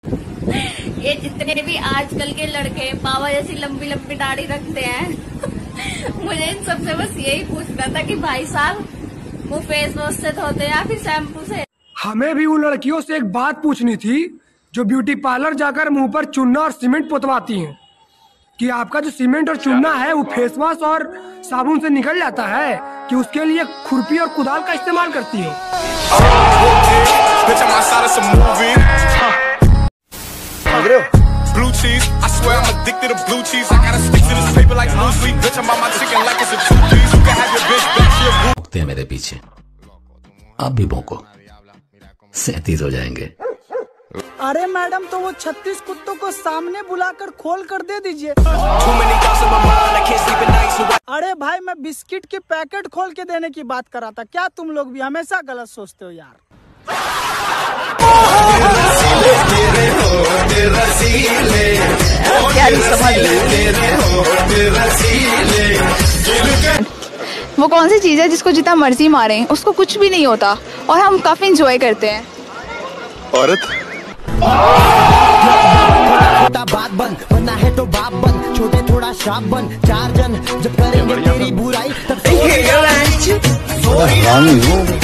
ये जितने भी आजकल के लड़के पावा जैसी लंबी लंबी दाढ़ी रखते हैं मुझे इन सबसे बस यही पूछना था कि भाई साहब वो फेस वॉश से धोते हैं या फिर शैम्पू से। हमें भी उन लड़कियों से एक बात पूछनी थी जो ब्यूटी पार्लर जाकर मुंह पर चूना और सीमेंट पोतवाती हैं, कि आपका जो सीमेंट और चूना है वो फेस वॉश और साबुन से निकल जाता है कि उसके लिए खुरपी और कुदाल का इस्तेमाल करती हो। मेरे पीछे आप भी भौंको, 37 हो जाएंगे। अरे मैडम, तो वो 36 कुत्तों को सामने बुलाकर खोल कर दे दीजिए। अरे भाई, मैं बिस्किट की पैकेट खोल के देने की बात कर रहा था। क्या तुम लोग भी हमेशा गलत सोचते हो यार। वो कौन सी चीज है जिसको जितना मर्जी मारें उसको कुछ भी नहीं होता और हम काफी इंजॉय करते हैं? औरत। छोटा बात बन, वरना है तो बाप बन, छोटे थोड़ा शाप बन, 4 जन जब करेंगे तेरी बुराई तब